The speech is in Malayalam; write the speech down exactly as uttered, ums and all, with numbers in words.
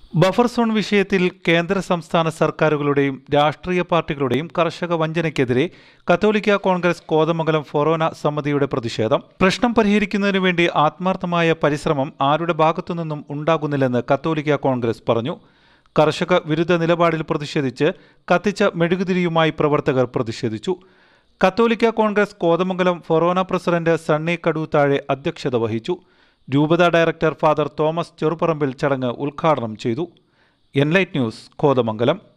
ബഫർ സോൺ വിഷയത്തിൽ കേന്ദ്ര സംസ്ഥാന സർക്കാരുകളുടെയും രാഷ്ട്രീയ പാർട്ടികളുടെയും കർഷക വഞ്ചനയ്ക്കെതിരെ കത്തോലിക്ക കോൺഗ്രസ് കോതമംഗലം ഫൊറോന സമിതിയുടെ പ്രതിഷേധം. പ്രശ്നം പരിഹരിക്കുന്നതിനു വേണ്ടി ആത്മാർത്ഥമായ പരിശ്രമം ആരുടെ ഭാഗത്തുനിന്നും ഉണ്ടാകുന്നില്ലെന്ന് കത്തോലിക്ക കോൺഗ്രസ് പറഞ്ഞു. കർഷക വിരുദ്ധ നിലപാടിൽ പ്രതിഷേധിച്ച് കത്തിച്ച മെഴുകുതിരിയുമായി പ്രവർത്തകർ പ്രതിഷേധിച്ചു. കത്തോലിക്ക കോൺഗ്രസ് കോതമംഗലം ഫൊറോന പ്രസിഡന്റ് സണ്ണി കടൂത്താഴെ അധ്യക്ഷത വഹിച്ചു. രൂപത ഡയറക്ടർ ഫാദർ തോമസ് ചെറുപറമ്പിൽ ചടങ്ങ് ഉദ്ഘാടനം ചെയ്തു. Enlight News Kothamangalam.